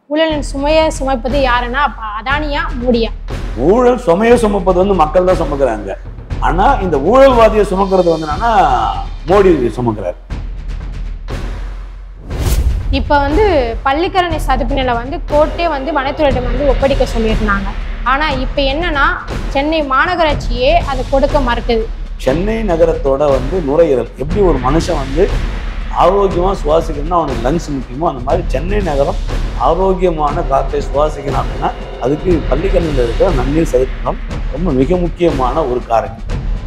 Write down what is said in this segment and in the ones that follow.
ஊழலின் சுமையை சுமைப்பது யாருன்னா அப்ப அதானியா மோடியா? ஊழல் சுமையை சுமப்பது வந்து மக்கள் தான் சுமக்கிறாங்க. ஆனா இந்த ஊழல்வாதியை சுமக்கிறது வந்து என்னன்னா மோடி சுமக்கிறார். இப்ப வந்து பள்ளிக்கரணை சதுப்பினில வந்து கோர்ட்டே வந்து வனத்துறையிடம் வந்து ஒப்படைக்க சொல்லியிருந்தாங்க. ஆனா இப்ப என்னன்னா சென்னை மாநகராட்சியே அதை கொடுக்க மறுக்குது. சென்னை நகரத்தோட வந்து நுரையீரல் எப்படி ஒரு மனுஷன் வந்து ஆரோக்கியமா சுவாசிக்கணும்னா அவனுக்கு லங்ஸ் முக்கியமோ அந்த மாதிரி சென்னை நகரம் ஆரோக்கியமான காற்றை சுவாசிக்கணும் அப்படின்னா அதுக்கு பள்ளிக்கரணையில் இருக்கிற நன்னீர் சதுக்கம் ரொம்ப மிக முக்கியமான ஒரு காரணம்.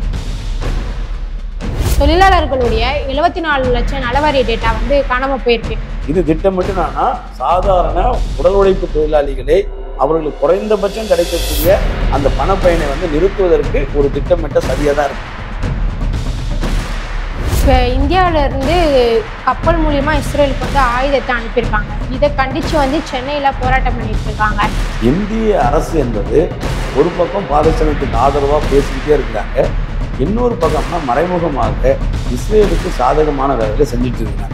தொழிலாளர்களுடைய 74 லட்சம் நலவாரிய டேட்டா வந்து காணாம போயிருக்கு. இது திட்டமிட்டு என்னன்னா சாதாரண உடல் உழைப்பு தொழிலாளிகளே அவர்களுக்கு குறைந்தபட்சம் கிடைக்கக்கூடிய அந்த பணப்பயனை வந்து நிறுத்துவதற்கு ஒரு திட்டமிட்ட சரியாக தான் இருக்கு. இப்போ இந்தியாவிலேருந்து கப்பல் மூலியமா இஸ்ரேலுக்கு வந்து ஆயுதத்தை அனுப்பியிருக்காங்க. இதை கண்டித்து வந்து சென்னையில் போராட்டம் பண்ணிட்டு இருக்காங்க. இந்திய அரசு என்பது ஒரு பக்கம் பாலஸ்தீனத்துக்கு ஆதரவாக பேசிக்கிட்டே இருக்கிறாங்க, இன்னொரு பக்கம்னா மறைமுகமாக இஸ்ரேலுக்கு சாதகமான வேலைகளை செஞ்சுட்டு இருக்காங்க.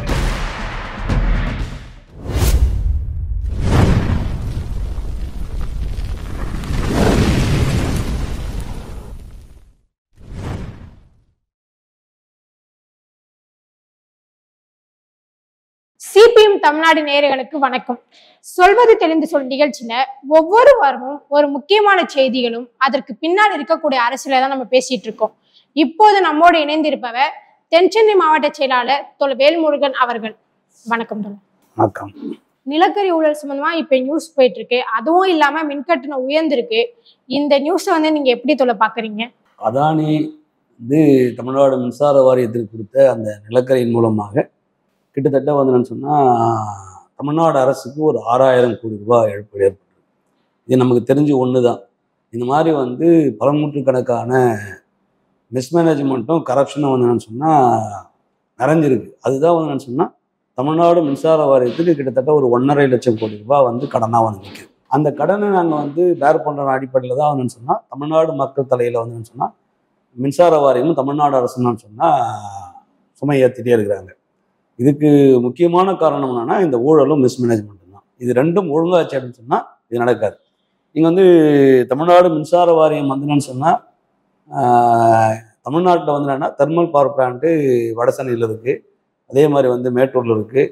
சிபிஎம் தமிழ்நாடு நேயர்களுக்கு வணக்கம். சொல்வது தெளிந்து சொல் நிகழ்ச்சியில ஒவ்வொரு வாரமும் ஒரு முக்கியமான செய்திகளும் அதற்கு பின்னால் இருக்கக்கூடிய அரசியலை தான் நம்ம பேசிட்டு இருக்கோம். இப்போது நம்மோடு இணைந்திருப்பவர் தென்சென்னை மாவட்ட செயலாளர் தோழர் வேல்முருகன் அவர்கள். வணக்கம் தோழர். வணக்கம். நிலக்கரி ஊழல் சம்பந்தமா இப்ப நியூஸ் போயிட்டு இருக்கு, அதுவும் இல்லாம மின்கட்டணம் உயர்ந்திருக்கு. இந்த நியூஸை வந்து நீங்க எப்படி தோழர் பாக்குறீங்க? அதானி வந்து தமிழ்நாடு மின்சார வாரியத்திற்கு கொடுத்த அந்த நிலக்கரியின் மூலமாக கிட்டத்தட்ட வந்து என்னன்னு சொன்னால் தமிழ்நாடு அரசுக்கு ஒரு 6000 கோடி ரூபாய் இழப்பு ஏற்பட்டது. இது நமக்கு தெரிஞ்சு ஒன்று தான். இந்த மாதிரி வந்து பல நூற்றுக்கணக்கான மிஸ்மேனேஜ்மெண்ட்டும் கரப்ஷனும் வந்து என்னன்னு சொன்னால் நிறைஞ்சிருக்கு. அதுதான் வந்து என்னன்னு சொன்னால் தமிழ்நாடு மின்சார வாரியத்துக்கு கிட்டத்தட்ட ஒரு 1.5 லட்சம் கோடி ரூபாய் வந்து கடனாக வந்து நிற்குது. அந்த கடனை நாங்கள் வந்து பேர் பண்ணுற அடிப்படையில் தான் வந்து சொன்னால் தமிழ்நாடு மக்கள் தலையில் வந்து சொன்னால் மின்சார வாரியமும் தமிழ்நாடு அரசுன்னு சொன்னால் சுமை ஏற்றிட்டே இருக்கிறாங்க. இதுக்கு முக்கியமான காரணம் என்னன்னா இந்த ஊழலும் மிஸ்மேனேஜ்மெண்ட்டும் தான். இது ரெண்டும் ஒழுங்காச்சு அப்படின்னு சொன்னால் இது நடக்காது. இங்கே வந்து தமிழ்நாடு மின்சார வாரியம் வந்துன்னு சொன்னால் தமிழ்நாட்டில் வந்து என்னன்னா தெர்மல் பவர் பிளான்ட்டு வடசென்னையில் இருக்குது, அதே மாதிரி வந்து மேட்டூரில் இருக்குது,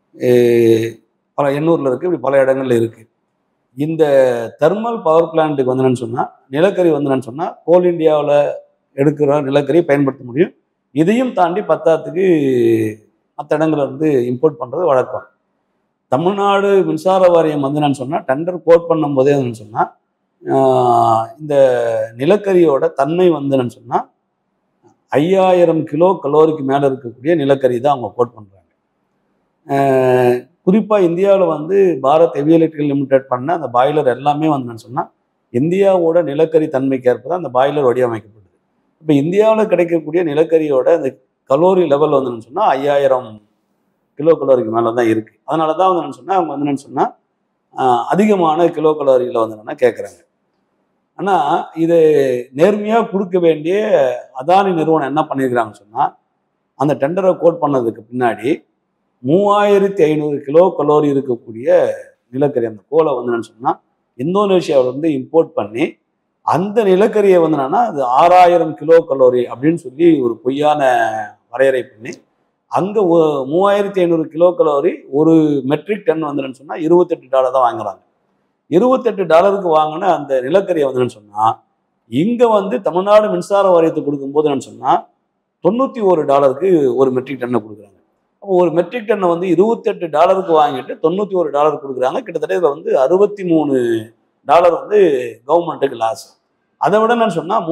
பல எண்ணூரில் இருக்குது, இப்படி பல இடங்கள்ல இருக்குது. இந்த தெர்மல் பவர் பிளான்ட்டுக்கு வந்து என்னன்னு சொன்னால் நிலக்கரி வந்து என்னன்னு சொன்னால் கோல் இந்தியாவில் எடுக்கிற நிலக்கரியை பயன்படுத்த முடியும். இதையும் தாண்டி பத்தாத்துக்கு மற்ற இடங்களை வந்து இம்போர்ட் பண்ணுறது வழக்கம். தமிழ்நாடு மின்சார வாரியம் வந்து என்னன்னு சொன்னால் டெண்டர் கோட் பண்ணும் போதே என்னன்னு சொன்னால் இந்த நிலக்கரியோட தன்மை வந்து என்னன்னு சொன்னால் 5000 கிலோ கலோரிக்கு மேலே இருக்கக்கூடிய நிலக்கரி தான் அவங்க கோட் பண்ணுறாங்க. குறிப்பாக இந்தியாவில் வந்து பாரத் ஹெவி எலக்ட்ரிக்கல் லிமிடெட் பண்ண அந்த பாய்லர் எல்லாமே வந்து என்னன்னு சொன்னால் இந்தியாவோட நிலக்கரி தன்மைக்கு ஏற்ப தான் அந்த பாய்லர் வடிவமைக்கப்படுது. இப்போ இந்தியாவில் கிடைக்கக்கூடிய நிலக்கரியோட அந்த கலோரி லெவல் வந்து என்னன்னு சொன்னால் 5000 கிலோ கலோரிக்கு மேலே தான் இருக்குது. அதனால தான் வந்து என்னன்னு சொன்னால் அவங்க வந்து என்னன்னு சொன்னால் அதிகமான கிலோ கலோரியில் வந்து என்னென்னா கேட்குறாங்க. ஆனால் இதை நேர்மையாக கொடுக்க வேண்டிய அதானி நிறுவனம் என்ன பண்ணியிருக்கிறாங்கன்னு சொன்னால் அந்த டெண்டரை கோட் பண்ணதுக்கு பின்னாடி 3500 கிலோ கலோரி இருக்கக்கூடிய நிலக்கரி அந்த கோலை வந்து என்னன்னு சொன்னால் இந்தோனேஷியாவில் வந்து இம்போர்ட் பண்ணி அந்த நிலக்கரியை வந்து என்னன்னா அது 6000 கிலோ கலோரி அப்படின்னு சொல்லி ஒரு பொய்யான வரையறை பண்ணி அங்கே 3500 கிலோ கலோரி ஒரு மெட்ரிக் டன் வந்து சொன்னால் $28 தான் வாங்குறாங்க. $28 வாங்கின அந்த நிலக்கரியை வந்து சொன்னால் இங்கே வந்து தமிழ்நாடு மின்சார வாரியத்தை கொடுக்கும்போது என்னன்னு சொன்னால் $91 ஒரு மெட்ரிக் டன்னை கொடுக்குறாங்க. அப்போ ஒரு மெட்ரிக் டன்னை வந்து $28 வாங்கிட்டு $91 கொடுக்குறாங்க. கிட்டத்தட்ட இதில் வந்து $63 வந்து கவர்மெண்ட்டுக்கு லாஸ். அதை விட நான் சொன்னால்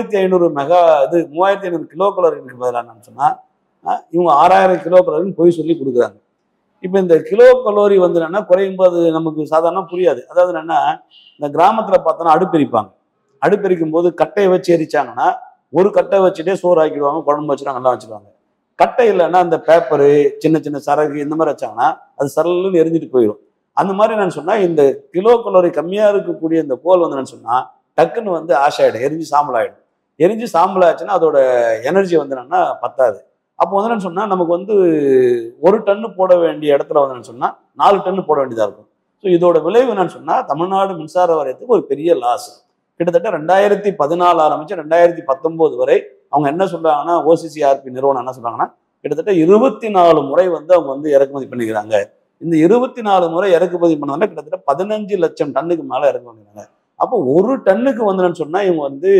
3500 கிலோ கலோரிக்கு பதிலாக நான் சொன்னால் இவங்க 6000 கிலோ கலோரின்னு போய் சொல்லி கொடுக்குறாங்க. இப்போ இந்த கிலோ கலோரி வந்து என்னன்னா குறையும் போது நமக்கு சாதாரண புரியாது. அதாவது என்னன்னா இந்த கிராமத்தில் பார்த்தோன்னா அடுப்பெரிப்பாங்க. அடுப்பெரிக்கும் போது கட்டையை வச்சு எரிச்சாங்கன்னா ஒரு கட்டை வச்சுட்டே சோறு ஆக்கிடுவாங்க, குழம்பு வச்சுருவாங்க, எல்லாம் வச்சுருவாங்க. கட்டை இல்லைன்னா இந்த பேப்பரு சின்ன சின்ன சரகு இந்த மாதிரி வச்சாங்கன்னா அது சரலுன்னு எரிஞ்சிட்டு போயிடும். அந்த மாதிரி நான் சொன்னால் இந்த கிலோ கலோரி கம்மியாக இருக்கக்கூடிய இந்த கோல் வந்து நான் சொன்னால் டக்குன்னு வந்து ஆஷ் ஆகிடும், எரிஞ்சு சாம்பல் ஆகிடும். எரிஞ்சு சாம்பல் ஆச்சுன்னா அதோட எனர்ஜி வந்து என்னன்னா பத்தாது. அப்போ வந்து என்ன சொன்னால் நமக்கு வந்து 1 டன்னு போட வேண்டிய இடத்துல வந்து என்ன சொன்னால் 4 டன்னு போட வேண்டியதாக இருக்கும். ஸோ இதோட விளைவு என்னன்னு சொன்னால் தமிழ்நாடு மின்சார வாரியத்துக்கு ஒரு பெரிய லாஸ். கிட்டத்தட்ட 2014 ஆரம்பிச்சு 2019 வரை அவங்க என்ன சொல்றாங்கன்னா, ஓசிசிஆர்பி நிறுவனம் என்ன சொல்றாங்கன்னா, கிட்டத்தட்ட 24 முறை வந்து அவங்க வந்து இறக்குமதி பண்ணிக்கிறாங்க. இந்த 24 முறை இறக்குமதி பண்ணதால கிட்டத்தட்ட 15 லட்சம் டன்னுக்கு மேல இறக்குமதி பண்ணாங்க. அப்போ ஒரு டன்னுக்கு வந்து சொன்னா இவங்க வந்து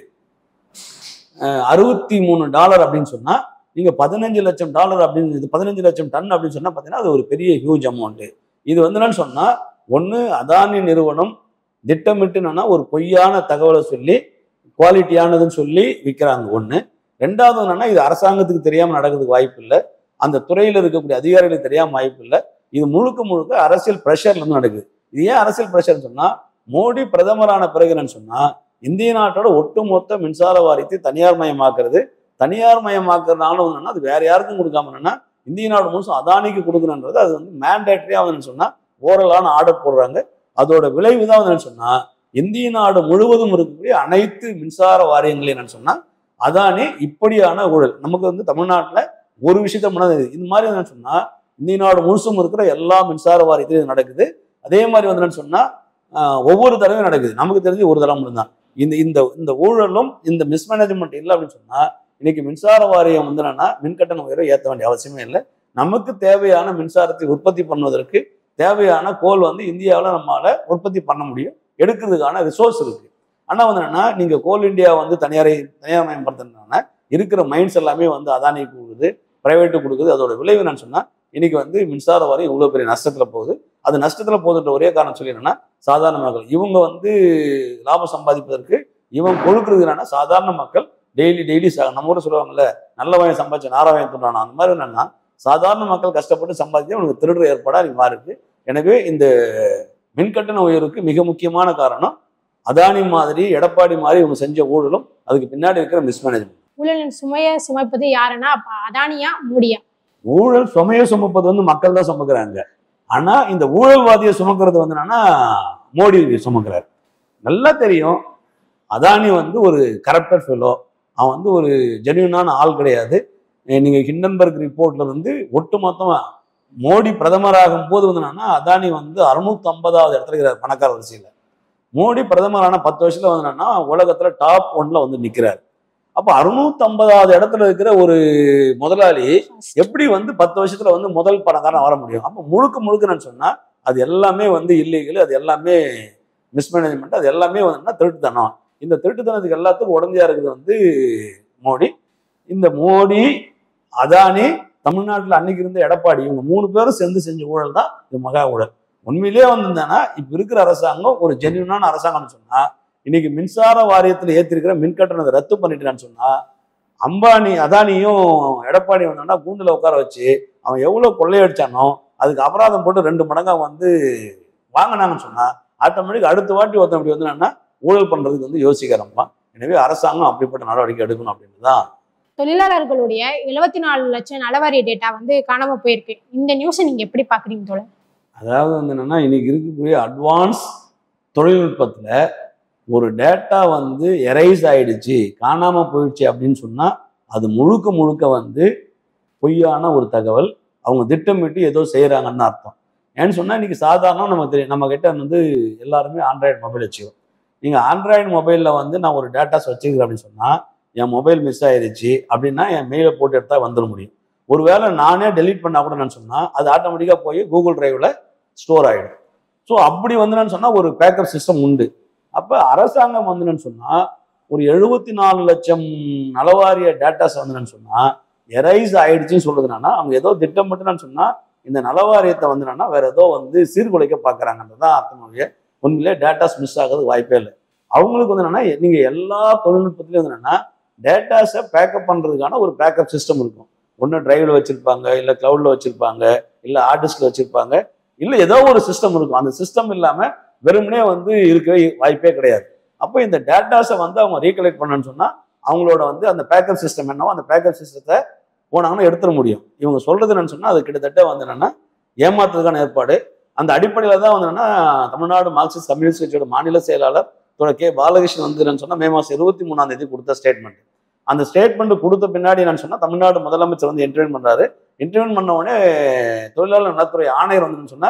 $63 அப்படின்னு சொன்னா, நீங்க $15 லட்சம் அப்படின்னு 15 லட்சம் டன் அப்படின்னு சொன்னா பாத்தீங்கன்னா அது ஒரு பெரிய ஹியூஜ் அமௌண்ட். இது வந்து என்னன்னு சொன்னா, ஒண்ணு அதானி நிறுவனம் திட்டமிட்டு என்னன்னா ஒரு பொய்யான தகவலை சொல்லி குவாலிட்டியானதுன்னு சொல்லி விற்கிறாங்க ஒண்ணு. ரெண்டாவது என்னன்னா, இது அரசாங்கத்துக்கு தெரியாம நடக்கிறதுக்கு வாய்ப்பு இல்லை, அந்த துறையில இருக்கக்கூடிய அதிகாரிகளுக்கு தெரியாம வாய்ப்பு இல்லை. இது முழுக்க முழுக்க அரசியல் பிரஷர்ல இருந்து நடக்குது. இது ஏன் அரசியல் பிரஷர்னு சொன்னா, மோடி பிரதமரான பிறகு என்னன்னு சொன்னா, இந்திய நாட்டோட ஒட்டுமொத்த மின்சார வாரியத்தை தனியார் மயமாக்குறது. தனியார் மயமாக்குறதுனால என்னன்னா, அது வேற யாருக்கும் கொடுக்காம என்னன்னா இந்திய நாடு முழுசும் அதானிக்கு கொடுக்கணுன்றது அது வந்து மேண்டேட்டரியா வந்து சொன்னா ஓரலான ஆர்டர் போடுறாங்க. அதோட விளைவு தான் வந்து சொன்னா, இந்திய நாடு முழுவதும் இருக்கக்கூடிய அனைத்து மின்சார வாரியங்களையும் என்னன்னு சொன்னா அதானி இப்படியான ஊழல். நமக்கு வந்து தமிழ்நாட்டில் ஒரு விஷயத்த முன்னாடி இந்த மாதிரி என்னன்னு சொன்னா, இந்திய நாடு முழுசும் இருக்கிற எல்லா மின்சார வாரியத்திலையும் நடக்குது. அதே மாதிரி வந்து என்னன்னு சொன்னா ஒவ்வொரு தடவையும் நடக்குது. நமக்கு தெரிஞ்சு ஒரு தடவை மட்டும்தான் இந்த இந்த இந்த ஊழலும் இந்த மிஸ்மேனேஜ்மெண்ட் இல்லை அப்படின்னு சொன்னா, இன்னைக்கு மின்சார வாரியம் வந்து என்னன்னா மின்கட்டண உயர்வை ஏற்ற வேண்டிய அவசியமே இல்லை. நமக்கு தேவையான மின்சாரத்தை உற்பத்தி பண்ணுவதற்கு தேவையான கோல் வந்து இந்தியாவில் நம்மளால உற்பத்தி பண்ண முடியும், எடுக்கிறதுக்கான ரிசோர்ஸ் இருக்கு. ஆனால் வந்து என்னன்னா, நீங்க கோல் இந்தியா வந்து தனியார் மயப்படுத்தினா இருக்கிற மைண்ட்ஸ் எல்லாமே வந்து அதானிக்கு கொடுக்குது, பிரைவேட்டு கொடுக்குது. அதோட விளைவு என்னன்னு சொன்னா, இன்னைக்கு வந்து மின்சார வாரியம் இவ்வளவு பெரிய நஷ்டத்துல போகுது. அது நஷ்டத்துல போகுதுன்ற ஒரே காரணம் சொல்லி என்னன்னா, சாதாரண மக்கள் இவங்க வந்து லாபம் சம்பாதிப்பதற்கு இவங்க கொடுக்குறது என்னன்னா, சாதாரண மக்கள் டெய்லி நம்ம ஊர் சொல்லுவாங்கல்ல, நல்ல வாயம் சம்பாதிச்சு நாராவாயம் துண்டானா, அந்த மாதிரி என்னன்னா சாதாரண மக்கள் கஷ்டப்பட்டு சம்பாதிச்சு அவனுக்கு திருடுற ஏற்பாடா நீ மாறுது. எனவே இந்த மின்கட்டண உயர்வுக்கு மிக முக்கியமான காரணம் அதானி மாதிரி எடப்பாடி மாதிரி இவங்க செஞ்ச ஊழலும் அதுக்கு பின்னாடி இருக்கிற மிஸ்மேனேஜ்மெண்ட். ஊழலின் சுமையை சுமைப்பது யாருன்னா அப்ப அதானியா மோடியா? ஊழல் சுமையை சுமப்பது வந்து மக்கள் தான் சுமக்கிறாங்க. ஆனா இந்த ஊழல்வாதியை சுமக்கிறது வந்து என்னன்னா மோடி சுமக்கிறார். நல்லா தெரியும் அதானி வந்து ஒரு கரப்டட் ஃபெலோ, அவன் வந்து ஒரு ஜென்யூனான ஆள் கிடையாது. நீங்க ஹிண்டன்பர்க் ரிப்போர்ட்ல இருந்து ஒட்டுமொத்தமா மோடி பிரதமராகும் போது வந்து என்னன்னா அதானி வந்து 650வது இடத்துல இருக்கிறார் பணக்கார வரிசையில. மோடி பிரதமரான 10 வருஷத்துல வந்து என்னன்னா உலகத்துல டாப் 1ல வந்து நிக்கிறார். அப்ப 650வது இடத்துல இருக்கிற ஒரு முதலாளி எப்படி வந்து 10 வருஷத்துல வந்து முதல் பணக்காரன் வர முடியும்? அப்ப முழுக்க சொன்னா அது எல்லாமே வந்து இல்லீகல், அது எல்லாமே மிஸ்மேனேஜ்மெண்ட், அது எல்லாமே வந்து திருட்டுத்தனம். இந்த திருட்டுத்தனத்துக்கு எல்லாத்துக்கும் உடந்தையா இருக்குது வந்து மோடி. இந்த மோடி, அதானி, தமிழ்நாட்டில் அன்னைக்கு இருந்த எடப்பாடி, இவங்க 3 பேரும் சேர்ந்து செஞ்ச ஊழல் தான் இது மகா ஊழல். உண்மையிலேயே வந்திருந்தானா இப்ப இருக்கிற அரசாங்கம் ஒரு ஜென்யூனான அரசாங்கம்னு சொன்னா, இன்னைக்கு மின்சார வாரியத்தில் ஏற்றிருக்கிற மின்கட்டணத்தை ரத்து பண்ணிட்டான்னு சொன்னா, அம்பானி அதானியும் எடப்பாடி வந்தான்னா கூண்டுல உட்கார வச்சு அவன் எவ்வளவு கொள்ளையடிச்சானோ அதுக்கு அபராதம் போட்டு 2 மடங்கா வந்து வாங்கினாங்கன்னு சொன்னா, ஆட்டோமேட்டிக் அடுத்த வாட்டி ஒருத்தன் அப்படி வந்து ஊழல் பண்றதுக்கு வந்து யோசிக்க ஆரம்பிப்பான். எனவே அரசாங்கம் அப்படிப்பட்ட நடவடிக்கை எடுக்கணும் அப்படின்னு தான். தொழிலாளர்களுடைய 74 லட்சம் நலவாரிய டேட்டா வந்து காணாம போயிருக்கு. இந்த நியூஸை நீங்க எப்படி பாக்குறீங்க தோழர்? அதாவது வந்து என்னன்னா, இன்னைக்கு இருக்கக்கூடிய அட்வான்ஸ் தொழில்நுட்பத்துல ஒரு டேட்டா வந்து எரைஸ் ஆயிடுச்சு, காணாம போயிடுச்சு அப்படின்னு சொன்னா அது முழுக்க வந்து பொய்யான ஒரு தகவல். அவங்க திட்டமிட்டு ஏதோ செய்யறாங்கன்னு அர்த்தம். ஏன்னு சொன்னா இன்னைக்கு சாதாரணம் நமக்கு தெரியும், நம்ம கிட்ட வந்து எல்லாருமே ஆண்ட்ராய்டு மொபைல் வச்சுக்கோம். நீங்க ஆண்ட்ராய்டு மொபைல்ல வந்து நான் ஒரு டேட்டாஸ் வச்சுக்கிறேன் அப்படின்னு சொன்னா, என் மொபைல் மிஸ் ஆயிடுச்சு அப்படின்னா என் மெயிலை போட்டு எடுத்தா வந்துட முடியும். ஒருவேளை நானே டெலீட் பண்ணா கூட நான் சொன்னா அது ஆட்டோமேட்டிக்கா போய் கூகுள் டிரைவ்ல ஸ்டோர் ஆயிடும். ஸோ அப்படி வந்து சொன்னா ஒரு பேக்கப் சிஸ்டம் உண்டு. அப்ப அரசாங்கம் வந்து சொன்னா ஒரு 74 லட்சம் நலவாரிய டேட்டாஸ் வந்து சொன்னா எரைஸ் ஆயிடுச்சுன்னு சொல்றதுனா அவங்க ஏதோ திட்டமிட்டு சொன்னா இந்த நலவாரியத்தை வந்து வேற ஏதோ வந்து சீர்குலைக்க பாக்குறாங்கன்றதான் அர்த்தமாவே. உண்மையிலே டேட்டாஸ் மிஸ் ஆகிறது வாய்ப்பே இல்லை. அவங்களுக்கு வந்து என்னன்னா, நீங்க எல்லா தொழில்நுட்பத்திலையும் வந்து என்னன்னா டேட்டாஸை பேக்கப் பண்றதுக்கான ஒரு பேக்கப் சிஸ்டம் இருக்கும். ஒன்று டிரைவ்ல வச்சிருப்பாங்க, இல்லை கிளவுட்ல வச்சிருப்பாங்க, இல்லை ஹார்ட் டிஸ்க்ல வச்சிருப்பாங்க, இல்லை ஏதோ ஒரு சிஸ்டம் இருக்கும். அந்த சிஸ்டம் இல்லாம வெறுமனே வந்து இருக்கவே வாய்ப்பே கிடையாது. அப்போ இந்த டேட்டாஸை வந்து அவங்க ரீகலெக்ட் பண்ணணும்னு சொன்னா அவங்களோட வந்து அந்த பேக்கப் சிஸ்டம் என்னவோ அந்த பேக்கப் சிஸ்டத்தை போனாங்கன்னா எடுத்துட முடியும். இவங்க சொல்றது என்னன்னு சொன்னா அது கிட்டத்தட்ட வந்து என்னன்னா ஏமாத்துறதுக்கான ஏற்பாடு. அந்த அடிப்படையில தான் வந்து என்னன்னா தமிழ்நாடு மார்க்சிஸ்ட் கம்யூனிஸ்ட் கட்சியோட மாநில செயலாளர் கே பாலகிருஷ்ணன் வந்து என்னன்னு சொன்னா மே மாசம் 23ஆம் தேதி கொடுத்த ஸ்டேட்மெண்ட். அந்த ஸ்டேட்மெண்ட் கொடுத்த பின்னாடி என்னன்னு சொன்னா தமிழ்நாடு முதலமைச்சர் வந்து இன்டர்வியூ பண்றாரு. இன்டர்வியூ பண்ண உடனே தொழிலாளர் நலத்துறை ஆணையர் வந்து சொன்னா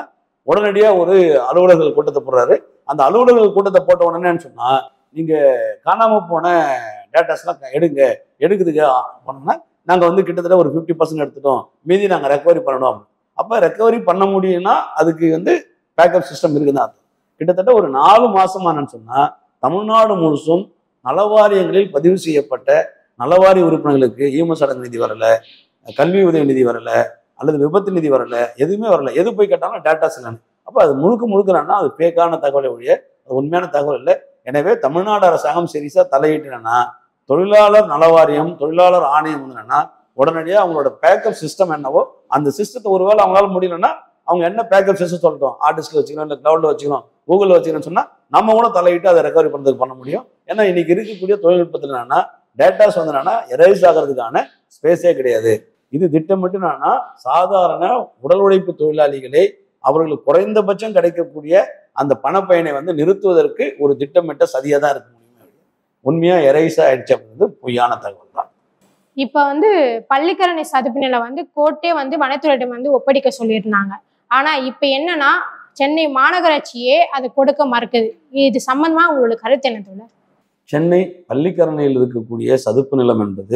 உடனடியாக ஒரு அலுவலர்கள் கூட்டத்தை போடுறாரு. அந்த அலுவலர்கள் கூட்டத்தை போட்ட உடனேன்னு சொன்னா நீங்க காணாம போன டேட்டாஸ்லாம் எடுக்குதுங்க பண்ணோம்னா நாங்கள் வந்து கிட்டத்தட்ட ஒரு 50% எடுத்துட்டோம், மீதி நாங்கள் ரெக்கவரி பண்ணணும். அப்போ ரெக்கவரி பண்ண முடியும்னா அதுக்கு வந்து பேக்கப் சிஸ்டம் இருக்குன்னு அர்த்தம். கிட்டத்தட்ட ஒரு 4 மாசமானு சொன்னா தமிழ்நாடு முழுசும் நலவாரியங்களில் பதிவு செய்யப்பட்ட நலவாரிய உறுப்பினர்களுக்கு ஈமஸ் அடங்கு நிதி வரல, கல்வி உதவி நிதி வரல, அல்லது விபத்து நிதி வரல, எதுவுமே வரல. எது போய் கேட்டாலும் டேட்டாஸ் இல்லைன்னு. அப்போ அது முழுக்கன்னா அது பேக்கான தகவலை ஒழிய அது உண்மையான தகவல் இல்லை. எனவே தமிழ்நாடு அரசாங்கம் சீரியஸா தலையிட்டுனா தொழிலாளர் நலவாரியம், தொழிலாளர் ஆணையம் என்னன்னா உடனடியாக அவங்களோட பேக்கப் சிஸ்டம் என்னவோ அந்த சிஸ்டத்தை ஒருவேளை அவங்களால முடியலன்னா அவங்க என்ன பேக்கப் சிஸ்டம் சொல்லட்டும், ஆர்டிஸ்ட்ல வச்சுக்கணும், இல்லை கிளவுட்ல வச்சுக்கணும், கூகுளில் வச்சுக்கணும்னு சொன்னா நம்ம கூட தலையிட்டு அதை ரெக்கவரி பண்ணுறதுக்கு பண்ண முடியும். ஏன்னா இன்னைக்கு இருக்கக்கூடிய தொழில்நுட்பத்தில் என்னன்னா டேட்டாஸ் வந்து என்னன்னா எரேஸ் ஆகிறதுக்கான ஸ்பேஸே கிடையாது. இது திட்டமிட்டு என்னன்னா சாதாரண உடல் உழைப்பு தொழிலாளிகளை அவர்களுக்கு குறைந்தபட்சம் கிடைக்கக்கூடிய அந்த பணப்பயனை வந்து நிறுத்துவதற்கு ஒரு திட்டமிட்ட சதியா தான் இருக்க முடியும். உண்மையா எரேஸ் ஆயிடுச்சு அப்படின்றது பொய்யான தகவல் தான். இப்ப வந்து பள்ளிக்கரணை சதுப்பு நிலம் வந்து கோர்ட்டே வந்து வனத்துறையிடம் வந்து ஒப்படைக்க சொல்லியிருந்தாங்க. ஆனா இப்ப என்னன்னா சென்னை மாநகராட்சியே அதை கொடுக்க மறுக்குது. இது சம்பந்தமா உங்களோட கருத்து என்ன தோழர்? சென்னை பள்ளிக்கரணையில் இருக்கக்கூடிய சதுப்பு நிலம் என்பது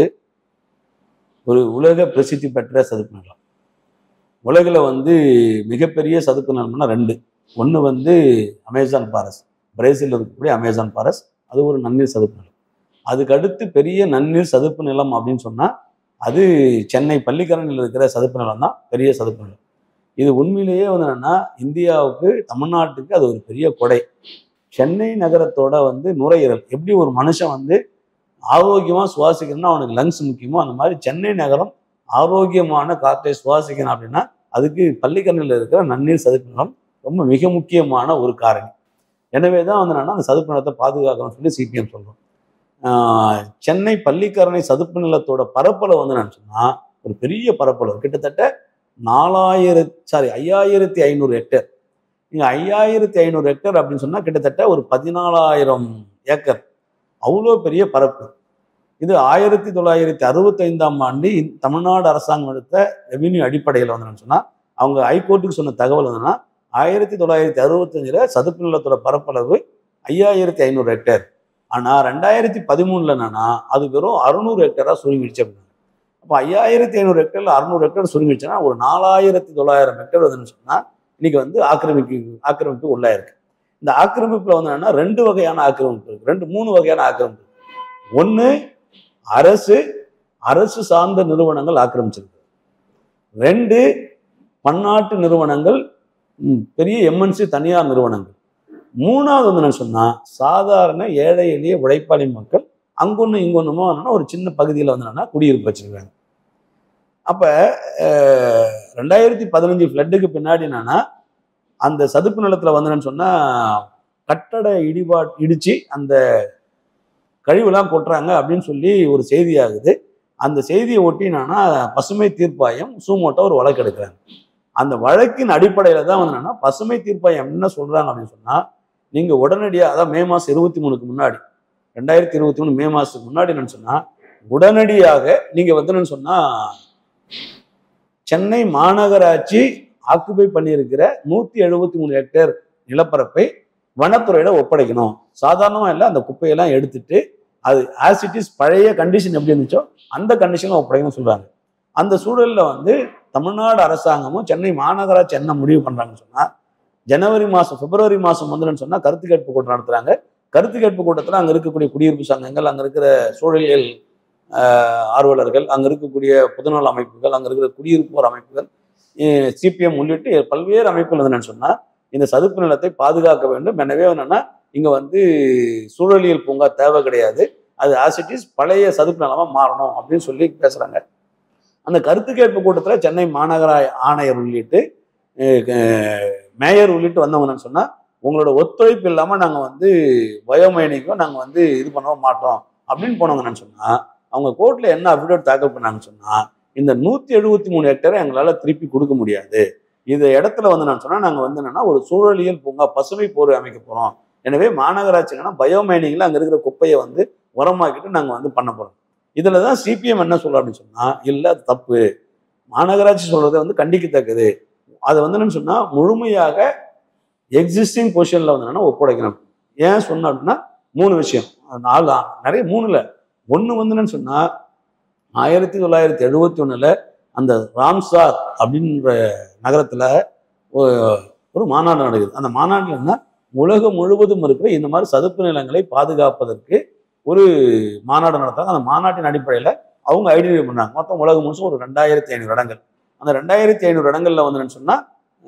ஒரு உலக பிரசித்தி பெற்ற சதுப்பு நிலம். உலகில் வந்து மிகப்பெரிய சதுப்பு நிலம்னா 2. ஒன்று வந்து அமேசான் ஃபாரஸ்ட், பிரேசிலில் இருக்கக்கூடிய அமேசான் ஃபாரஸ்ட், அது ஒரு நன்னீர் சதுப்பு நிலம். அதுக்கு அடுத்து பெரிய நன்னீர் சதுப்பு நிலம் அப்படின்னு சொன்னால் அது சென்னை பள்ளிக்கரணையில் இருக்கிற சதுப்பு நிலம் தான் பெரிய சதுப்பு நிலம். இது உண்மையிலேயே வந்து என்னன்னா இந்தியாவுக்கு, தமிழ்நாட்டுக்கு அது ஒரு பெரிய கொடை. சென்னை நகரத்தோட வந்து நுரையீரல் எப்படி ஒரு மனுஷன் வந்து ஆரோக்கியமாக சுவாசிக்கணும்னா அவனுக்கு லங்ஸ் முக்கியமோ அந்த மாதிரி சென்னை நகரம் ஆரோக்கியமான காற்றை சுவாசிக்கணும் அப்படின்னா அதுக்கு பள்ளிக்கரணையில் இருக்கிற நன்னீர் சதுப்பு நிலம் ரொம்ப மிக முக்கியமான ஒரு காரணி. எனவே தான் வந்து என்னன்னா அந்த சதுப்பு நிலத்தை பாதுகாக்கணும்னு சொல்லி சிபிஎம் சொல்கிறோம். சென்னை பள்ளிக்கரணை சதுப்பு நிலத்தோட பரப்பளவு வந்து என்னன்னு சொன்னால் ஒரு பெரிய பரப்பளவு, கிட்டத்தட்ட 5500 ஹெக்டேர். நீங்கள் 5500 ஹெக்டேர் அப்படின்னு சொன்னால் கிட்டத்தட்ட ஒரு 14,000 ஏக்கர். அவ்வளோ பெரிய பரப்பு. இது 1965ஆம் ஆண்டு தமிழ்நாடு அரசாங்கம் எடுத்த ரெவென்யூ அடிப்படையில் வந்து சொன்னால் அவங்க ஹைகோர்ட்டுக்கு சொன்ன தகவல் என்னன்னா 1965 சதுப்பு நிலத்தோட பரப்பளவு 5500 ஹெக்டேர். ஆனால் 2013 என்னன்னா அது வெறும் 600 ஹெக்டராக சுருங்கிடுச்சு அப்படின்னா. அப்போ 5500 ஹெக்டர்ல 600 ஹெக்டர் சுருங்கிடுச்சுன்னா ஒரு 4900 ஹெக்டர் வந்துன்னு சொன்னால் இன்னைக்கு வந்து ஆக்கிரமிப்பு உள்ளாயிருக்கு. இந்த ஆக்கிரமிப்புல வந்து என்னன்னா 2 வகையான ஆக்கிரமிப்பு இருக்கு, 3 வகையான ஆக்கிரமிப்பு. ஒன்று அரசு சார்ந்த நிறுவனங்கள் ஆக்கிரமிச்சிருக்கு. 2 பன்னாட்டு நிறுவனங்கள், பெரிய எம்என்சி தனியார் நிறுவனங்கள். 3வது வந்து என்ன சொன்னா சாதாரண ஏழை எளிய உழைப்பாளி மக்கள் அங்கொன்னு இங்கொன்னுமோ ஒரு சின்ன பகுதியில் வந்து என்னன்னா குடியிருப்பு வச்சிருக்காங்க. அப்ப 2015 ஃப்ளட்டுக்கு பின்னாடி என்னன்னா அந்த சதுப்பு நிலத்துல வந்து சொன்னா கட்டட இடிச்சு அந்த கழிவுலாம் கொட்டுறாங்க அப்படின்னு சொல்லி ஒரு செய்தி ஆகுது. அந்த செய்தியை ஒட்டி என்னன்னா பசுமை தீர்ப்பாயம் சூமோட்டோ ஒரு வழக்கு எடுக்கிறாங்க. அந்த வழக்கின் அடிப்படையில தான் வந்து என்னன்னா பசுமை தீர்ப்பாயம் என்ன சொல்றாங்க அப்படின்னு சொன்னா நீங்க உடனடியாக, அதாவது மே மாசம் 23க்கு முன்னாடி, 2023 மே மாசத்துக்கு முன்னாடி என்னன்னு சொன்னா உடனடியாக நீங்க வந்து என்னன்னு சொன்னா சென்னை மாநகராட்சி ஆக்குபை பண்ணியிருக்கிற 173 ஹெக்டேர் நிலப்பரப்பை வனத்துறையிட ஒப்படைக்கணும். சாதாரணமா இல்லை, அந்த குப்பையெல்லாம் எடுத்துட்டு அது ஆசிட்டிஸ் பழைய கண்டிஷன் எப்படி இருந்துச்சோ அந்த கண்டிஷன்ல ஒப்படைக்கணும்னு சொல்றாங்க. அந்த சூழல்ல வந்து தமிழ்நாடு அரசாங்கமும் சென்னை மாநகராட்சி என்ன முடிவு பண்றாங்கன்னு சொன்னா பிப்ரவரி மாசம் வந்துன்னு சொன்னா கருத்து கேட்பு கூட்டம் நடத்துறாங்க. கருத்து கேட்பு கூட்டத்தில் அங்க இருக்கக்கூடிய குடியிருப்பு சங்கங்கள், அங்க இருக்கிற சூழலியல் ஆர்வலர்கள், அங்க இருக்கக்கூடிய பொதுநல அமைப்புகள், அங்க இருக்கிற குடியிருப்போர் அமைப்புகள், சிபிஎம் உள்ளிட்டு பல்வேறு அமைப்புகள் என்னன்னு சொன்னா இந்த சதுப்பு நிலத்தை பாதுகாக்க வேண்டும். எனவே என்னன்னா இங்க வந்து சூழலியல் பூங்கா தேவை கிடையாது, அது ஆசிட்டிஸ் பழைய சதுப்பு நிலமா மாறணும் அப்படின்னு சொல்லி பேசுறாங்க. அந்த கருத்து கேட்பு கூட்டத்தில் சென்னை மாநகர ஆணையர் உள்ளிட்டு மேயர் உள்ளிட்டு வந்தவங்கன்னு சொன்னா உங்களோட ஒத்துழைப்பு இல்லாம நாங்க வந்து பயோமைனிக்கும் நாங்க வந்து இது பண்ண மாட்டோம் அப்படின்னு போனவங்கன்னு சொன்னா அவங்க கோர்ட்ல என்ன அஃபிடேவிட் தாக்கல் பண்ணாங்கன்னு சொன்னா இந்த 173 ஹெக்டரை எங்களால திருப்பி கொடுக்க முடியாது. இந்த இடத்துல வந்து நான் சொன்னா நாங்க வந்து என்னன்னா ஒரு சூழலியல் பூங்கா, பசுமை போர்வை அமைக்க போறோம். எனவே மாநகராட்சி என்னன்னா பயோமைனிங்ல அங்க இருக்கிற குப்பையை வந்து உரமாக்கிட்டு நாங்க வந்து பண்ண போறோம். இதுலதான் சிபிஎம் என்ன சொல்றோம் அப்படின்னு சொன்னா இல்ல, அது தப்பு, மாநகராட்சி சொல்றதை வந்து கண்டிக்கத்தக்கது. அதை வந்து என்னன்னு சொன்னா முழுமையாக எக்ஸிஸ்டிங் பொசிஷன்ல வந்து என்னன்னா ஒப்படைக்கணும். ஏன் சொன்ன அப்படின்னா 3 விஷயம், 4 நிறைய 3ல ஒன்று வந்து என்னன்னு சொன்னா 1971 அந்த ராம்சார் அப்படின்ற நகரத்துல ஒரு மாநாடு நடக்குது. அந்த மாநாட்டில் என்ன, உலகம் முழுவதும் இருக்கிற இந்த மாதிரி சதுப்பு நிலங்களை பாதுகாப்பதற்கு ஒரு மாநாடு நடத்தாங்க. அந்த மாநாட்டின் அடிப்படையில் அவங்க ஐடென்டிஃபை பண்ணாங்க. மொத்தம் உலகம் முழுசும் ஒரு 2500 இடங்கள். அந்த 2500 இடங்கள்ல வந்து என்னன்னு சொன்னா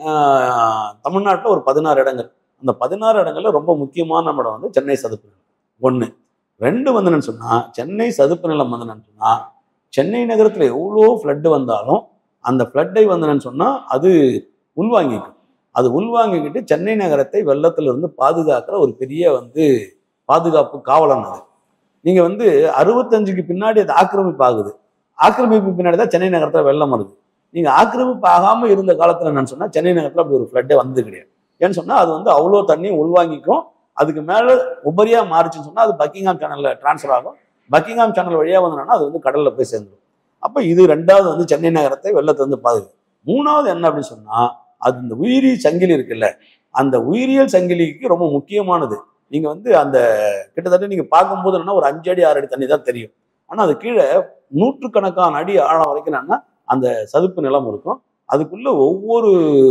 தமிழ்நாட்டில் ஒரு 16 இடங்கள். அந்த 16 இடங்கள்ல ரொம்ப முக்கியமான இடம் வந்து சென்னை சதுப்பு நிலம் 1. 2 வந்து என்னன்னு சொன்னா சென்னை சதுப்பு நிலம் வந்து என்னன்னு சொன்னா சென்னை நகரத்துல எவ்வளோ ஃப்ளட்டு வந்தாலும் அந்த ஃப்ளட்டை வந்து என்னன்னு சொன்னா அது உள்வாங்கிக்கும். அது உள்வாங்கிக்கிட்டு சென்னை நகரத்தை வெள்ளத்துல இருந்து பாதுகாக்கிற ஒரு பெரிய வந்து பாதுகாப்பு காவலன் அது. நீங்க வந்து 65க்கு பின்னாடி அது ஆக்கிரமிப்பு ஆகுது. ஆக்கிரமிப்பு பின்னாடி தான் சென்னை நகரத்துல வெள்ளம் வருது. நீங்க ஆக்கிரமிப்பு ஆகாம இருந்த காலத்துல என்னன்னு சொன்னா சென்னை நகரத்துல அப்படி ஒரு ஃப்ளட்டே வந்தது கிடையாது. ஏன்னு சொன்னா அது வந்து அவ்வளோ தண்ணி உள்வாங்கிக்கும். அதுக்கு மேல உபரியா மாறிச்சுன்னு சொன்னா அது பக்கிங்ஹாம் சேனல்ல டிரான்ஸ்ஃபர் ஆகும். பக்கிங்ஹாம் சேனல் வழியா வந்தோம்னா அது வந்து கடல்ல போய் சேர்ந்துடும். அப்ப இது 2வது வந்து சென்னை நகரத்தை வெள்ளத்தை வந்து பாதுகாக்கும். 3வது என்ன அப்படின்னு சொன்னா அது இந்த உயிரி சங்கிலி இருக்குல்ல, அந்த உயிரியல் சங்கிலிக்கு ரொம்ப முக்கியமானது. நீங்க வந்து அந்த கிட்டத்தட்ட நீங்க பார்க்கும்போது என்னன்னா ஒரு 5 அடி 6 அடி தண்ணி தான் தெரியும். ஆனா அது கீழே 100கணக்கான அடி ஆழம் வரைக்கும் என்னன்னா அந்த சதுப்பு நிலம் இருக்கும். அதுக்குள்ள ஒவ்வொரு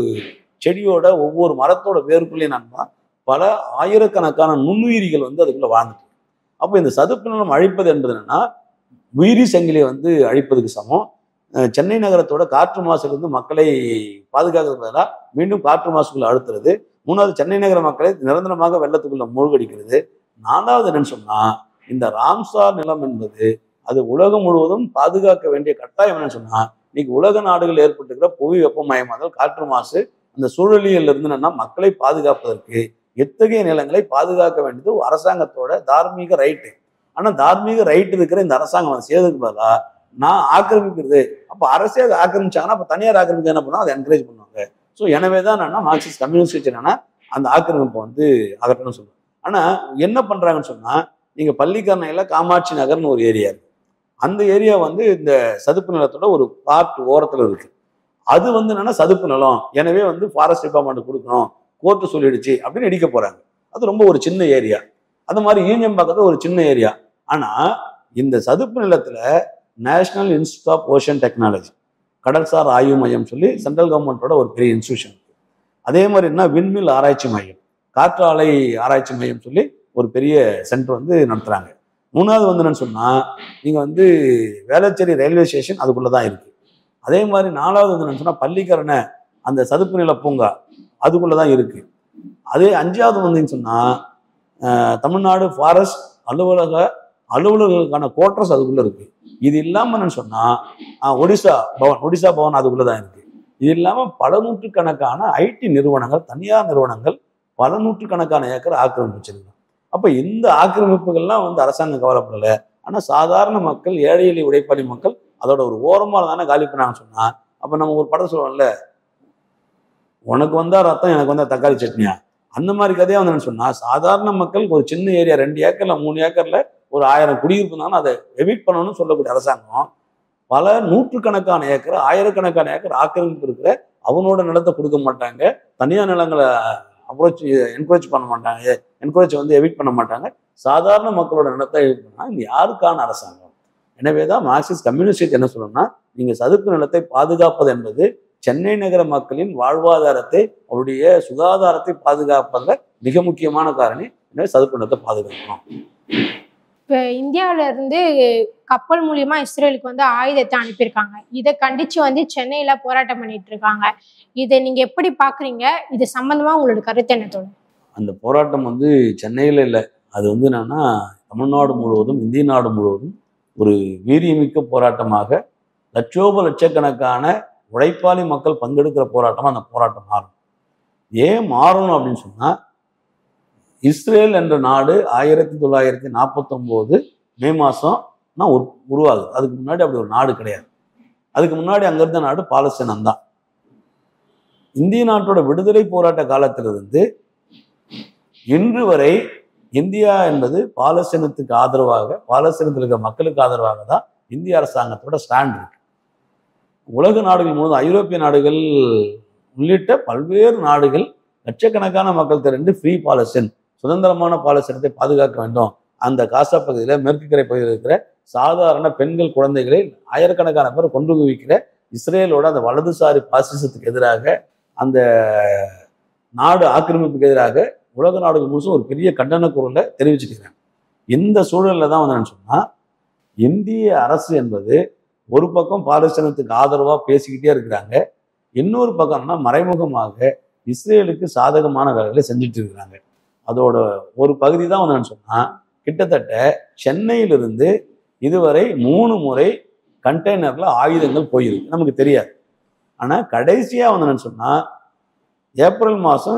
செடியோட ஒவ்வொரு மரத்தோட வேருக்குள்ளேயும் என்னன்னா பல ஆயிரக்கணக்கான நுண்ணுயிரிகள் வந்து அதுக்குள்ள வாழ்ந்துட்டு. அப்போ இந்த சதுப்பு நிலம் அழிப்பது என்பது என்னன்னா உயிரி சங்கிலியை வந்து அழிப்பதுக்கு சமம். சென்னை நகரத்தோட காற்று மாசுலேருந்து மக்களை பாதுகாக்கிறது பதிலாக மீண்டும் காற்று மாசுக்குள்ள அழுத்துறது. 3வது சென்னை நகர மக்களை நிரந்தரமாக வெள்ளத்துக்குள்ள மூழ்கடிக்கிறது. 4வது என்னன்னு சொன்னா இந்த ராம்சார் நிலம் என்பது அது உலகம் முழுவதும் பாதுகாக்க வேண்டிய கட்டாயம் என்னன்னு சொன்னா இன்னைக்கு உலக நாடுகள் ஏற்பட்டுக்கிற புவி வெப்பமயமாதல், காற்று மாசு, அந்த சூழலியல் இருந்து என்னன்னா மக்களை பாதுகாப்பதற்கு எத்தகைய நிலங்களை பாதுகாக்க வேண்டியது அரசாங்கத்தோட தார்மீக ரைட்டு. ஆனா தார்மீக ரைட் இருக்கிற இந்த அரசாங்கம் செய்யறதுக்கு பதிலா நான் ஆக்கிரமிக்கிறது. அப்ப அரசே அதை ஆக்கிரமிச்சாங்கன்னா அப்ப தனியார் ஆக்கிரமிக்க என்ன பண்ணா அதை என்கரேஜ் பண்ணுவாங்க. ஸோ எனவே தான் என்னன்னா மார்க்சிஸ்ட் கம்யூனிஸ்ட் கட்சி என்னன்னா அந்த ஆக்கிரமிப்பை வந்து அகற்றணும்னு சொல்லுவாங்க. ஆனா என்ன பண்றாங்கன்னு சொன்னா நீங்க பள்ளிக்கரணையில காமாட்சி நகர்னு ஒரு ஏரியா இருக்கு. அந்த ஏரியா வந்து இந்த சதுப்பு நிலத்தோட ஒரு பார்ட் ஓரத்துல இருக்கு. அது வந்து என்னன்னா சதுப்பு நிலம், எனவே வந்து ஃபாரஸ்ட் டிபார்ட்மெண்ட் கொடுக்கணும், கோர்ட்டு சொல்லிடுச்சு அப்படின்னு இடிக்க போறாங்க. அது ரொம்ப ஒரு சின்ன ஏரியா. அந்த மாதிரி யூனியன் பக்கத்துல ஒரு சின்ன ஏரியா. ஆனா இந்த சதுப்பு நிலத்துல national institute of ocean technology, கடல்சார் ஆய்வு மையம் சொல்லி சென்ட்ரல் கவர்மெண்டோட ஒரு பெரிய இன்ஸ்டியூஷன். அதே மாதிரி என்ன விண்மில் ஆராய்ச்சி மையம், காற்றாலை ஆராய்ச்சி மையம் சொல்லி ஒரு பெரிய சென்டர் வந்து நடத்துறாங்க. 3வது வந்து என்னன்னு சொன்னா நீங்க வந்து வேளச்சேரி ரயில்வே ஸ்டேஷன் அதுக்குள்ளதான் இருக்கு. அதே மாதிரி 4வது வந்து என்னன்னு சொன்னா பள்ளிக்கரணை அந்த சதுப்பு நில பூங்கா அதுக்குள்ளதான் இருக்கு. அதே 5வது வந்து சொன்னா தமிழ்நாடு ஃபாரஸ்ட் அலுவலர்களுக்கான கோட்ரஸ் அதுக்குள்ள இருக்கு. இது இல்லாம என்னன்னு சொன்னா ஒடிசா பவன் அதுக்குள்ளதான் இருக்கு. இது இல்லாம பல நூற்றுக்கணக்கான ஐடி நிறுவனங்கள், தனியார் நிறுவனங்கள் பல நூற்றுக்கணக்கான ஏக்கர் ஆக்கிரமிப்பு வச்சிருக்காங்க. அப்ப இந்த ஆக்கிரமிப்புகள்லாம் வந்து அரசாங்கம் கவலைப்படல. ஆனா சாதாரண மக்கள், ஏழை எளிய உழைப்பாளி மக்கள் அதோட ஒரு ஓரமா தானே காலி பண்ணாங்கன்னு சொன்னா அப்ப நம்ம ஒரு படம் சொல்லுவோம்ல, உனக்கு வந்தா ரத்தம் எனக்கு வந்தா தக்காளி சட்னியா, அந்த மாதிரி கதையா வந்து சொன்னா சாதாரண மக்கள் ஒரு சின்ன ஏரியா 2 ஏக்கர்ல 3 ஏக்கர்ல ஒரு 1000 குடியிருப்பு இருந்தாலும் அதை எவிட் பண்ணணும்னு சொல்லக்கூடிய அரசாங்கம் பல நூற்றுக்கணக்கான ஏக்கர், ஆயிரக்கணக்கான ஏக்கர் ஆக்கிரமிப்பு இருக்கிற அவனோட நிலத்தை கொடுக்க மாட்டாங்க. தனியார் நிலங்களை என்கரேஜ் பண்ண மாட்டாங்க, வந்து எவிட் பண்ண மாட்டாங்க. சாதாரண மக்களோட நிலத்தை எவிட் பண்ணா இது யாருக்கான அரசாங்கம்? எனவேதான் மார்க்சிஸ்ட் கம்யூனிஸ்ட் என்ன சொல்லணும்னா நீங்க சதுப்பு நிலத்தை பாதுகாப்பது என்பது சென்னை நகர மக்களின் வாழ்வாதாரத்தை, அவருடைய சுகாதாரத்தை பாதுகாப்பதில் மிக முக்கியமான காரணி. எனவே சதுப்பு நிலத்தை பாதுகாக்கணும். இப்போ இந்தியாவில இருந்து கப்பல் மூலியமா இஸ்ரேலுக்கு வந்து ஆயுதத்தை அனுப்பியிருக்காங்க. இதை கண்டிச்சு வந்து சென்னையில போராட்டம் பண்ணிட்டு இருக்காங்க. இதை நீங்க எப்படி பாக்குறீங்க? இது சம்பந்தமா உங்களோட கருத்து என்ன தோணும்? அந்த போராட்டம் வந்து சென்னையில இல்லை, அது வந்து என்னன்னா தமிழ்நாடு முழுவதும், இந்திய நாடு முழுவதும் ஒரு வீரியமிக்க போராட்டமாக லட்சக்கணக்கான உழைப்பாளி மக்கள் பங்கெடுக்கிற போராட்டமா அந்த போராட்டம் மாறும். ஏன் மாறணும் அப்படின்னு சொன்னா இஸ்ரேல் என்ற நாடு 1949 மே மாதம் தான் உருவாகுது. அதுக்கு முன்னாடி அப்படி ஒரு நாடு கிடையாது. அதுக்கு முன்னாடி அங்க இருந்த நாடு பாலஸ்தீனம் தான். இந்திய நாட்டோட விடுதலை போராட்ட காலத்திலிருந்து இன்று வரை இந்தியா என்பது பாலஸ்தீனத்துக்கு ஆதரவாக, பாலஸ்தீனத்தில் இருக்கிற மக்களுக்கு ஆதரவாக தான் இந்திய அரசாங்கத்தோட ஸ்டாண்ட் இருக்கு. உலக நாடுகள் முழுவதும், ஐரோப்பிய நாடுகள் உள்ளிட்ட பல்வேறு நாடுகள் லட்சக்கணக்கான மக்கள் திரண்டு ஃப்ரீ பாலஸ்தீன், சுதந்திரமான பாலஸ்தீனத்தை பாதுகாக்க வேண்டும். அந்த காசா பகுதியில் மேற்கு கரை பகுதியில் இருக்கிற சாதாரண பெண்கள் குழந்தைகளை ஆயிரக்கணக்கான பேர் கொண்டு குவிக்கிற இஸ்ரேலோட அந்த வலதுசாரி பாசிசத்துக்கு எதிராக, அந்த நாடு ஆக்கிரமிப்புக்கு எதிராக உலக நாடுகள் முழுசும் ஒரு பெரிய கண்டன குரலை தெரிவிச்சுக்கிறாங்க. இந்த சூழலில் தான் வந்து சொன்னா இந்திய அரசு என்பது ஒரு பக்கம் பாலஸ்தீனத்துக்கு ஆதரவாக பேசிக்கிட்டே இருக்கிறாங்க, இன்னொரு பக்கம்னா மறைமுகமாக இஸ்ரேலுக்கு சாதகமான வேலைகளை செஞ்சுட்டு இருக்கிறாங்க. அதோட ஒரு பகுதி தான் வந்து சொன்னா கிட்டத்தட்ட சென்னையிலிருந்து இதுவரை 3 முறை கண்டெய்னர்ல ஆயுதங்கள் போயிருக்கு, நமக்கு தெரியாது. ஆனா கடைசியா வந்து சொன்னா ஏப்ரல் மாதம்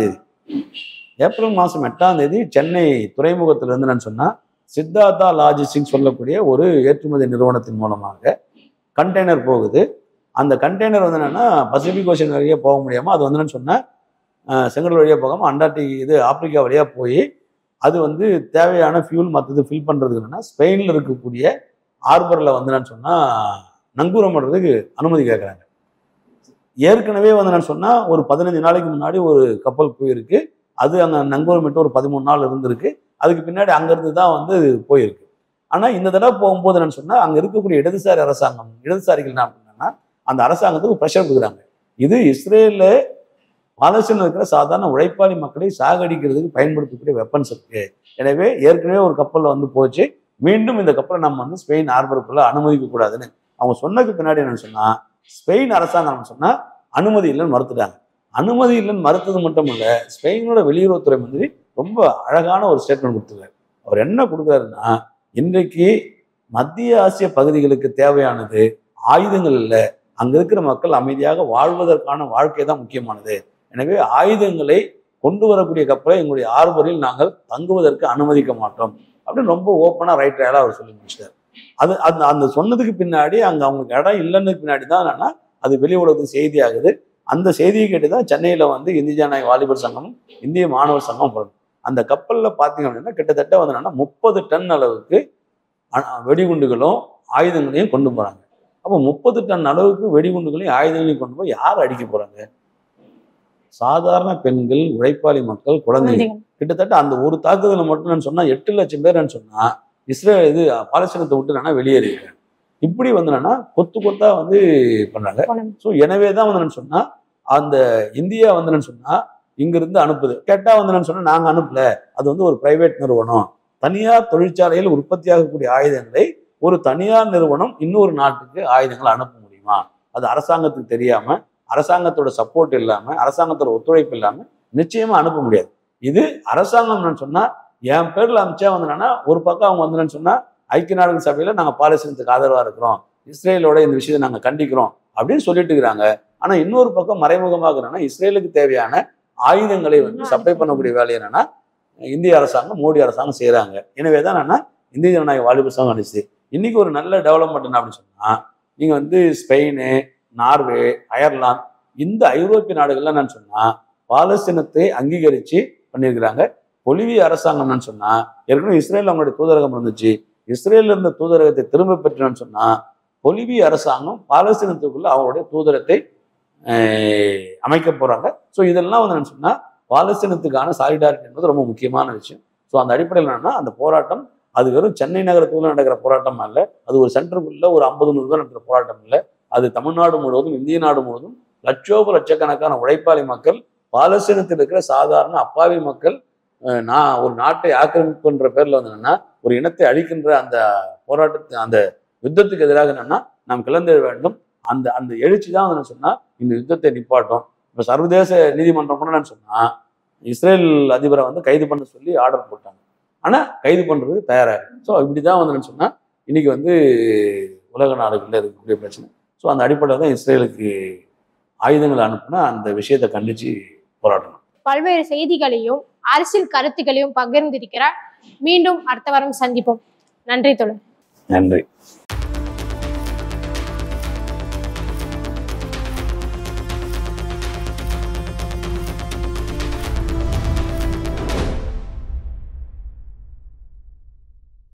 8ஆம் தேதி சென்னை துறைமுகத்திலிருந்து நான் சொன்னா சித்தார்த்தா லாஜிஸ்டிக்ஸ் சொல்லக்கூடிய ஒரு ஏற்றுமதி நிறுவனத்தின் மூலமாக கண்டெய்னர் போகுது. அந்த கண்டெய்னர் வந்து என்னன்னா பசிபிக் ஓஷன் வழியாக போக முடியாமல் அது வந்து சொன்னால் செங்கடல் வழியாக போகாமல் ஆப்பிரிக்கா வழியாக போய் அது வந்து தேவையான ஃபியூல் மற்றது ஃபில் பண்ணுறதுக்கு என்னன்னா ஸ்பெயினில் இருக்கக்கூடிய ஹார்பரில் வந்து நான் சொன்னால் நங்கூரம் பண்ணுறதுக்கு அனுமதி கேட்குறாங்க. ஏற்கனவே வந்து நான் சொன்னால் ஒரு 15 நாளைக்கு முன்னாடி ஒரு கப்பல் போயிருக்கு, அது அங்கே நங்கூரமிட்டு ஒரு 13 நாள் இருந்திருக்கு, அதுக்கு பின்னாடி அங்கேருந்து தான் வந்து போயிருக்கு. ஆனால் இந்த தடவை போகும்போது என்னன்னு சொன்னால் அங்கே இருக்கக்கூடிய இடதுசாரிகள் என்ன பண்ணாங்கன்னா அந்த அரசாங்கத்துக்கு ப்ரெஷர் கொடுக்குறாங்க. இது இஸ்ரேலில் பாலஸ்தீனில் இருக்கிற சாதாரண உழைப்பாளி மக்களை சாகடிக்கிறதுக்கு பயன்படுத்தக்கூடிய வெப்பன்ஸ் இருக்கு. எனவே ஏற்கனவே ஒரு கப்பலில் வந்து போச்சு, மீண்டும் இந்த கப்பலை நம்ம வந்து ஸ்பெயின் ஹார்பருக்குள்ள அனுமதிக்க கூடாதுன்னு அவங்க சொன்னதுக்கு பின்னாடி என்னன்னு சொன்னா ஸ்பெயின் அரசாங்கம் சொன்னா அனுமதி இல்லைன்னு மறுத்துட்டாங்க. அனுமதி இல்லைன்னு மறுத்தது மட்டும் இல்ல, ஸ்பெயினோட வெளியுறவுத்துறை மந்திரி ரொம்ப அழகான ஒரு ஸ்டேட்மெண்ட் கொடுத்துருக்காரு. அவர் என்ன கொடுக்குறாருன்னா, இன்றைக்கு மத்திய ஆசிய பகுதிகளுக்கு தேவையானது ஆயுதங்கள் இல்லை, அங்க இருக்கிற மக்கள் அமைதியாக வாழ்வதற்கான வாழ்க்கை தான் முக்கியமானது. எனவே ஆயுதங்களை கொண்டு வரக்கூடிய கப்பலை எங்களுடைய ஹார்பரில் நாங்கள் தங்குவதற்கு அனுமதிக்க மாட்டோம் அப்படின்னு ரொம்ப ஓப்பனா ரைட் ரேலா அவர் சொல்லி முடிச்சிட்டார். அது அந்த அந்த சொன்னதுக்கு பின்னாடி அங்க அவங்களுக்கு இடம் இல்லைன்னு பின்னாடி தான் என்னன்னா அது வெளி உலகத்துக்கு செய்தி ஆகுது. அந்த செய்தியை கேட்டு தான் சென்னையில வந்து இந்திய ஜனநாயக வாலிபர் சங்கமும் இந்திய மாணவர் சங்கம் போடுது. அந்த கப்பல்ல பாத்தீங்க அப்படின்னா கிட்டத்தட்ட வந்து என்னன்னா 30 டன் அளவுக்கு வெடிகுண்டுகளும் ஆயுதங்களையும் கொண்டு போறாங்க. அப்போ 30 டன் அளவுக்கு வெடிகுண்டுகளையும் ஆயுதங்களையும் கொண்டு போய் யார் அடிக்க போறாங்க? சாதாரண பெண்கள், உழைப்பாளி மக்கள், குழந்தைகள். கிட்டத்தட்ட அந்த ஒரு தாக்குதலை மட்டும் சொன்னா 8 லட்சம் பேர் சொன்னா இஸ்ரேல் பாலஸ்தீனத்தை விட்டு வெளியேறிடுறாங்க. இப்படி வந்து கொத்து கொத்தா வந்து பண்றாங்க. ஸோ எனவே தான் வந்து சொன்னா அந்த இந்தியா வந்து சொன்னா இங்கிருந்து அனுப்புது. கேட்டா வந்து சொன்னா நாங்க அனுப்பல, அது வந்து ஒரு பிரைவேட் நிறுவனம், தனியார் தொழிற்சாலையில் உற்பத்தி ஆகக்கூடிய ஆயுதங்களை ஒரு தனியார் நிறுவனம் இன்னொரு நாட்டுக்கு ஆயுதங்களை அனுப்ப முடியுமா? அது அரசாங்கத்துக்கு தெரியாம, அரசாங்கத்தோட சப்போர்ட் இல்லாம, அரசாங்கத்தோட ஒத்துழைப்பு இல்லாம நிச்சயமா அனுப்ப முடியாது. இது அரசாங்கம் சொன்னா என் பேர்ல அனுப்பிச்சா வந்து ஒரு பக்கம் அவங்க வந்து சொன்னா ஐக்கிய நாடுகள் சபையில நாங்க பாலஸ்தீனத்துக்கு ஆதரவா இருக்கிறோம், இஸ்ரேலோட இந்த விஷயத்தை நாங்க கண்டிக்கிறோம் அப்படின்னு சொல்லிட்டு இருக்கிறாங்க. ஆனா இன்னொரு பக்கம் மறைமுகமாக இஸ்ரேலுக்கு தேவையான ஆயுதங்களை வந்து சப்ளை பண்ணக்கூடிய வேலை என்னன்னா இந்திய அரசாங்கம், மோடி அரசாங்கம் செய்யறாங்க. எனவேதான் இந்திய ஜனநாயக வாலிபர் சங்கம் அனுப்பிச்சு இன்னைக்கு ஒரு நல்ல டெவலப்மெண்ட் என்ன அப்படின்னு சொன்னா, நீங்க வந்து ஸ்பெயின், நார்வே, அயர்லாந்து இந்த ஐரோப்பிய நாடுகள்லாம் சொன்னா பாலஸ்தீனத்தை அங்கீகரிச்சு பண்ணியிருக்கிறாங்க. பொலிவிய அரசாங்கம்னு சொன்னா ஏற்கனவே இஸ்ரேல் அவங்களுடைய தூதரகம் இருந்துச்சு, இஸ்ரேல்ல இருந்த தூதரகத்தை திரும்ப பெற்றுன்னு சொன்னா பொலிவிய அரசாங்கம் பாலஸ்தீனத்துக்குள்ள அவங்களுடைய தூதரத்தை அமைக்க போறாங்க. ஸோ இதெல்லாம் வந்து சொன்னா பாலஸ்தீனத்துக்கான சாலிடாரிட்டி என்பது ரொம்ப முக்கியமான விஷயம். ஸோ அந்த அடிப்படையில் என்னன்னா அந்த போராட்டம் அது வெறும் சென்னை நகரத்துக்குள்ள நடக்கிற போராட்டம் அல்ல, அது ஒரு சென்டருக்குள்ள ஒரு 50-100 பேர் நடக்கிற போராட்டம் இல்லை, அது தமிழ்நாடு முழுவதும், இந்திய நாடு முழுவதும் லட்சக்கணக்கான உழைப்பாளி மக்கள், பாலஸ்தீனத்தில் இருக்கிற சாதாரண அப்பாவி மக்கள், நான் ஒரு நாட்டை ஆக்கிரமிப்புன்ற பேர்ல வந்து என்னன்னா ஒரு இனத்தை அழிக்கின்ற அந்த போராட்டத்தை, அந்த யுத்தத்துக்கு எதிராக என்னன்னா நாம் கிளந்தெழ வேண்டும். அந்த அந்த எழுச்சி தான் வந்து சொன்னா இந்த யுத்தத்தை நிப்பாட்டும். இப்ப சர்வதேச நீதிமன்றம் கூட சொன்னா இஸ்ரேல் அதிபரை வந்து கைது பண்ண சொல்லி ஆர்டர் போட்டாங்க, ஆனா கைது பண்றது தயாராக. ஸோ இப்படிதான் வந்து சொன்னா இன்னைக்கு வந்து உலக நாடுகள்ல இருக்கக்கூடிய பிரச்சனை. ஸோ அந்த அடிப்படையில் தான் இஸ்ரேலுக்கு ஆயுதங்களை அனுப்புனா அந்த விஷயத்தை கண்டிச்சு போராட்டணும். பல்வேறு செய்திகளையும் அரசியல் கருத்துக்களையும் பகிர்ந்திருக்கிறார். மீண்டும் அடுத்த வாரம் சந்திப்போம். நன்றி தோழர். நன்றி.